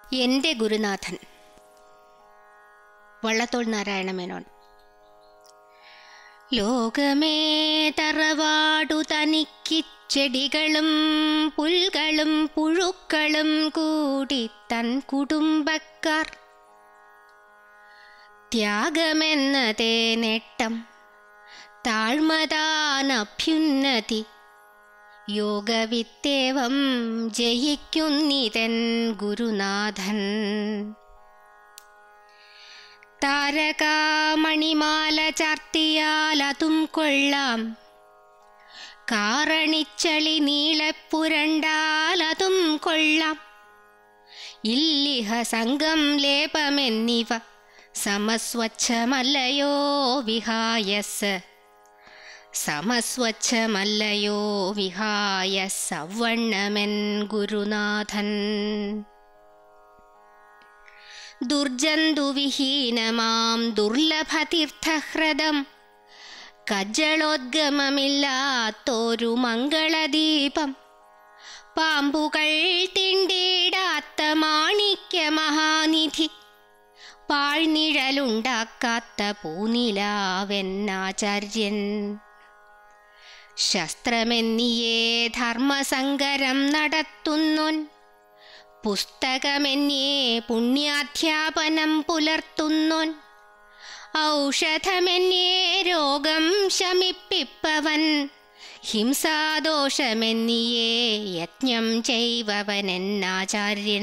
എൻ്റെ ഗുരുനാഥൻ വള്ളത്തോൾ നാരായണ മേനോൻ. ലോകമേ തറവാടു തനിക്കിച്ചെടികളും പുൽകളും പുഴുക്കളും കൂടി തൻ കുടുംബക്കാർ. ത്യാഗമെന്നതേ നേട്ടം, താഴ്മതാനഭ്യുന്നതി, യോഗവിത്തേവം ജയിക്കുന്നിതൻ ഗുരുനാഥൻ. താരകാമണിമാല ചാർത്തിയാലതും കൊള്ളാം, കാറണിച്ചളി നീളപ്പുരണ്ടാലതും കൊള്ളാം. ഇല്ലിഹ സംഘം ലേപമെന്നിവ സമസ്വച്ഛമല്ലയോ വിഹായസ്, സമസ്വച്ഛമല്ലയോ വിഹായ സവണ്ണമൻ ഗുരുനാഥൻ. ദുർജന്തുവിഹീനമാം ദുർലഭതീർത്ഥഹ്രദം, കജ്ജളോദ്ഗമമില്ലാത്തൊരു മംഗളദീപം, പാമ്പുകൾ തിണ്ടിടാത്ത മാണിക്യ മഹാനിധി, പാഴ്നിഴലുണ്ടാക്കാത്ത പൂനിലാവെന്നാചാര്യൻ. ശസ്ത്രമെന്നിയേ ധർമ്മസങ്കരം നടത്തുന്നോൻ, പുസ്തകമെന്നേ പുണ്യാധ്യാപനം പുലർത്തുന്നോൻ, ഔഷധമെന്നേ രോഗം ശമിപ്പിപ്പവൻ, ഹിംസാദോഷമെന്നിയേ യജ്ഞം ചെയ്വവനെന്നാചാര്യൻ.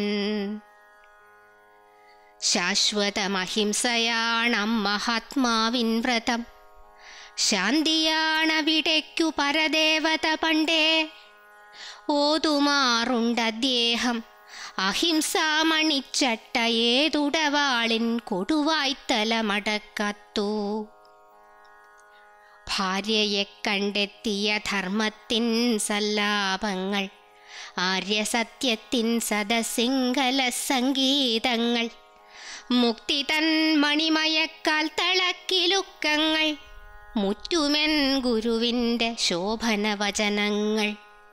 ശാശ്വതമഹിംസയാണം മഹാത്മാവിൻ വ്രതം, ശാന്തിയാണവിടേക്കു പരദേവത പണ്ടേ. ഓതുമാറുണ്ടദ്ദേഹം അഹിംസാമണിച്ചട്ട, ഏതുടവാളിൻ കൊടുവായ്ത്തലമടക്കത്തു. ഭാര്യയെ കണ്ടെത്തിയ ധർമ്മത്തിൻ സല്ലാപങ്ങൾ, ആര്യസത്യത്തിൻ സദസിംഗല സംഗീതങ്ങൾ, മുക്തി തൻ മണിമയക്കാൽ തളക്കിലുക്കങ്ങൾ, മുറ്റുമെൻ ഗുരുവിൻ്റെ ശോഭനവചനങ്ങൾ.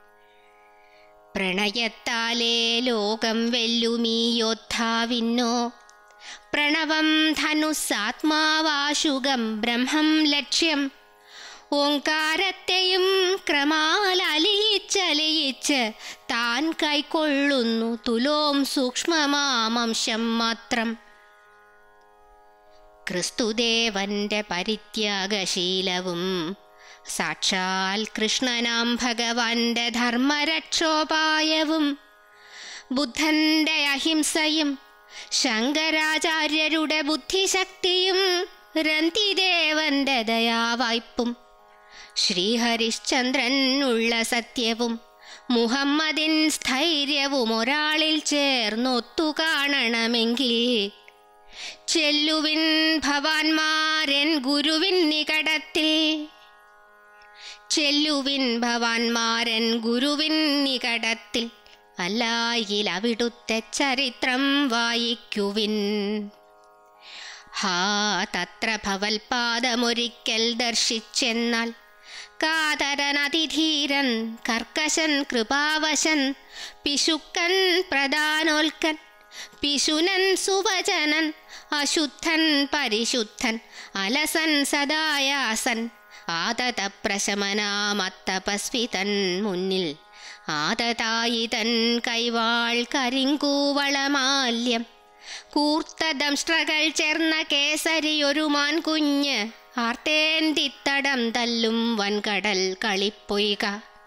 പ്രണയത്താലേ ലോകം വെല്ലുമീ യോദ്ധാവിന്നോ, പ്രണവം ധനുസ്സാത്മാവാശുകം ബ്രഹ്മം ലക്ഷ്യം. ഓങ്കാരത്തെയും ക്രമാലലിയിച്ചലിയിച്ച് താൻ കൈക്കൊള്ളുന്നു തുലോം സൂക്ഷ്മമാമംശം മാത്രം. ക്രിസ്തുദേവന്റെ പരിത്യാഗശീലവും, സാക്ഷാൽ കൃഷ്ണനാം ഭഗവാന്റെ ധർമ്മരക്ഷോപായവും, ബുദ്ധന്റെ അഹിംസയും, ശങ്കരാചാര്യരുടെ ബുദ്ധിശക്തിയും, രന്തിദേവന്റെ ദയാവായ്പും, ശ്രീഹരിശ്ചന്ദ്രൻ ഉള്ള സത്യവും, മുഹമ്മദിൻ സ്ഥൈര്യവും ഒരാളിൽ ചേർന്നൊത്തു കാണണമെങ്കിൽ, ചെല്ലുവിൻ ഭവാന്മാരൻ ഗുരുവിൻ നികടത്തിൽ, ചെല്ലുവിൻ ഭവാന്മാരൻ ഗുരുവിൻ നികടത്തിൽ, അല്ലായിൽ അവിടുത്തെ ചരിത്രം വായിക്കുവിൻ. ഹാ തത്ര ഭവൽപാദമൊരിക്കൽ ദർശിച്ചെന്നാൽ, കാതരനതിധീരൻ കർക്കശൻ കൃപാവശൻ, പിശുക്കൻ പ്രധാനോൽക്കൻ, പിശുനൻ സുവചനൻ, അശുദ്ധൻ പരിശുദ്ധൻ, അലസൻ സദായാസൻ, ആതതപ്രശമനാമത്തപസ്വിതൻ മുന്നിൽ, ആതതായിതൻ കൈവാൾ കരിങ്കൂവളമാല്യം, കൂർത്ത ദംഷ്ട്രകൾ ചേർന്ന കേസരിയൊരു മാൻകുഞ്ഞ്, ആർത്തേന്തിത്തടം തല്ലും വൻകടൽ കളിപ്പൊയ്ക.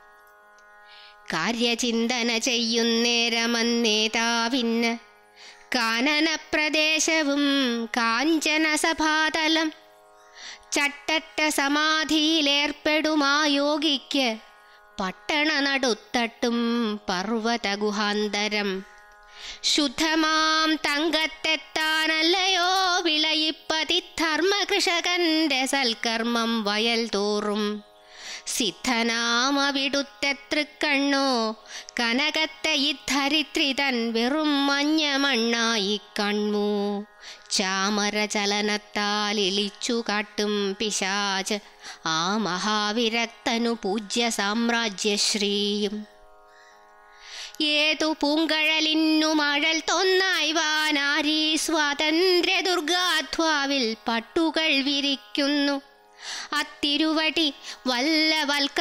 കാര്യചിന്തന ചെയ്യുന്നേരമന്നേതാവിന്, കാനനപ്രദേശവും കാഞ്ചനസഭാതലം, ചട്ടട്ട സമാധിയിലേർപ്പെടുമാ യോഗിക്ക്, പട്ടണ നടുത്തട്ടും പർവ്വതഗുഹാന്തരം. ശുദ്ധമാം തങ്കത്തെത്താനല്ലയോ വിളയിപ്പതി ധർമ്മകൃഷകന്റെ സൽക്കർമ്മം വയൽ തോറും. സിദ്ധനാമവിടുത്തെ തൃക്കണ്ണോ കനകത്തെ ഇദ്ധരിത്രിതൻ വെറും മഞ്ഞ മണ്ണായി കണ്ണു. ചാമരചലനത്താൽ ഇളിച്ചു കാട്ടും പിശാച് ആ മഹാവിരക്തനു പൂജ്യ സാമ്രാജ്യശ്രീയും. ഏതു പൂങ്കഴലിന്നു മഴൽ തൊന്നായി വാനാരി സ്വാതന്ത്ര്യ ദുർഗാധ്വാവിൽ പട്ടുകൾ വിരിക്കുന്നു. അത്തിരുവടി വല്ല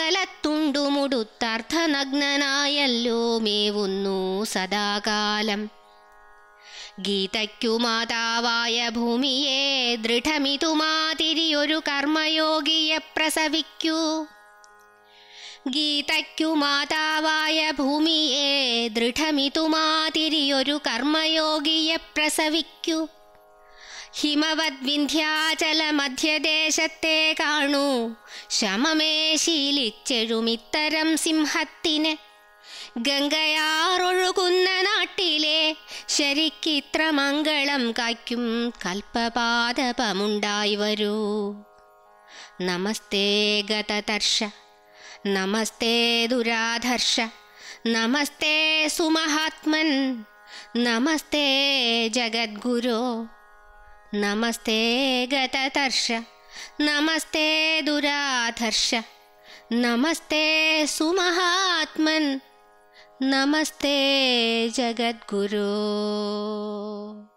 വൽക്കലത്തുണ്ടുമുടുത്തർദ്ധനഗ്നനായല്ലോ മേവുന്നു സദാകാലം. ഗീതയ്ക്കു മാതാവായ ഭൂമിയെ ദൃഢമിതുമാതിരിയൊരു കർമ്മയോഗിയെ പ്രസവിക്കൂ. ഗീതയ്ക്കു മാതാവായ ഭൂമിയെ ദൃഢമിതുമാതിരിയൊരു കർമ്മയോഗിയെ പ്രസവിക്കൂ. ഹിമവത് വിന്ധ്യാചല മധ്യദേശത്തെ കാണൂ ശമമേ ശീലിച്ചെഴുമിത്തരം സിംഹത്തിന്. ഗംഗയാറൊഴുകുന്ന നാട്ടിലെ ശരിക്കിത്ര മംഗളം കായ്ക്കും കൽപ്പപാദപമുണ്ടായി വരൂ. നമസ്തേ ഗതതർഷ നമസ്തേ ദുരാധർഷ നമസ്തേ സുമഹാത്മൻ നമസ്തേ ജഗദ്ഗുരോ. നമസ്തേ ഗതതർഷ നമസ്തേ ദുരാധർഷ നമസ്തേ സുമഹാത്മൻ നമസ്തേ ജഗദ്ഗുരോ.